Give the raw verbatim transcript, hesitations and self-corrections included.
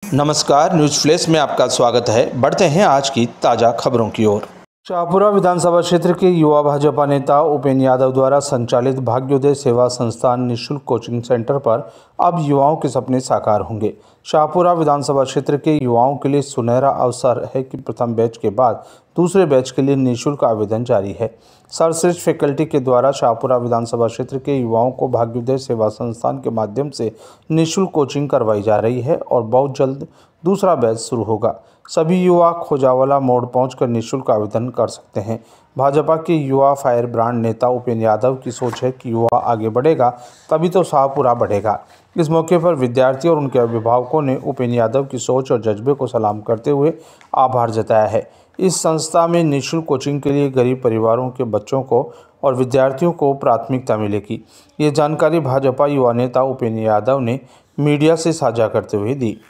नमस्कार, news flash में आपका स्वागत है। बढ़ते हैं आज की ताज़ा खबरों की ओर। शाहपुरा विधानसभा क्षेत्र के युवा भाजपा नेता उपेंद्र यादव द्वारा संचालित भाग्योदय सेवा संस्थान निःशुल्क कोचिंग सेंटर पर अब युवाओं के सपने साकार होंगे। शाहपुरा विधानसभा क्षेत्र के युवाओं के लिए सुनहरा अवसर है कि प्रथम बैच के बाद दूसरे बैच के लिए निःशुल्क आवेदन जारी है। सर्वश्रेष्ठ फैकल्टी के द्वारा शाहपुरा विधानसभा क्षेत्र के युवाओं को भाग्योदय सेवा संस्थान के माध्यम से निःशुल्क कोचिंग करवाई जा रही है और बहुत जल्द दूसरा बैच शुरू होगा। सभी युवा खोजावाला मोड़ पहुंचकर निःशुल्क आवेदन कर सकते हैं। भाजपा के युवा फायर ब्रांड नेता उपेंद्र यादव की सोच है कि युवा आगे बढ़ेगा तभी तो शाहपुरा बढ़ेगा। इस मौके पर विद्यार्थी और उनके अभिभावकों ने उपेंद्र यादव की सोच और जज्बे को सलाम करते हुए आभार जताया है। इस संस्था में निःशुल्क कोचिंग के लिए गरीब परिवारों के बच्चों को और विद्यार्थियों को प्राथमिकता मिलेगी। ये जानकारी भाजपा युवा नेता उपेंद्र यादव ने मीडिया से साझा करते हुए दी।